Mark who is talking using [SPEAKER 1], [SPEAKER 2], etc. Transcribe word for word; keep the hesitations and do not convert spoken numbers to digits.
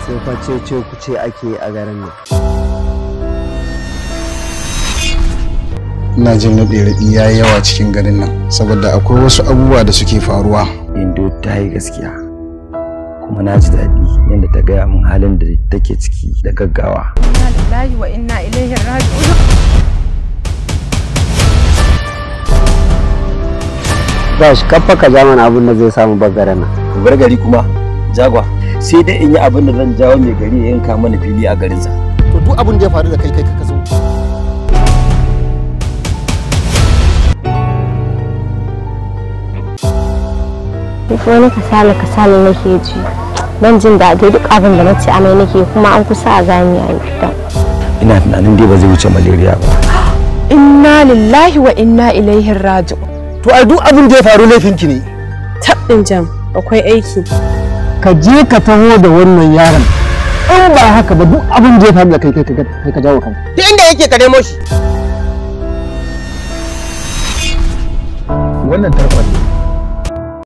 [SPEAKER 1] sai fa ce ce ku ce ake a garin nan.
[SPEAKER 2] Ina jin raɗe-raɗi ya yi yawa cikin garin nan saboda akwai wasu abubuwa da suke faruwa.
[SPEAKER 3] Indo ta yi gaskiya kuma na ji daɗi yadda ta gaya min halin da take ciki da gaggawa.
[SPEAKER 4] Inna lillahi wa inna ilaihi raji'un.
[SPEAKER 1] Ba shi kafa ka ja mana abin da zai samu bagaren nan.
[SPEAKER 3] Ku bar gari kuma jagwa sai dai in yi abin da zan jawo mai gari ya yanka mana fili a garinsa.
[SPEAKER 2] To duk abin da ya faru da kai kai ka zo.
[SPEAKER 5] Duk wani kasala kasala nake ji. Ban jin daɗi duk abin da nace amai nake kuma an kusa a gani a gidan.
[SPEAKER 3] Ina tunanin dai ba zai wuce malaria ba.
[SPEAKER 4] Inna lillahi wa inna ilaihi raji'un.
[SPEAKER 2] To ai duk abin da ya faru laifinki ne.
[SPEAKER 4] Tabbin jam akwai aiki.
[SPEAKER 2] Ka je ka taho da wannan yaron. In ba haka ba duk abin da ya faru da kai kai ka jawo kanka.
[SPEAKER 6] Duk inda yake ka nemo shi.
[SPEAKER 2] Wannan tarkon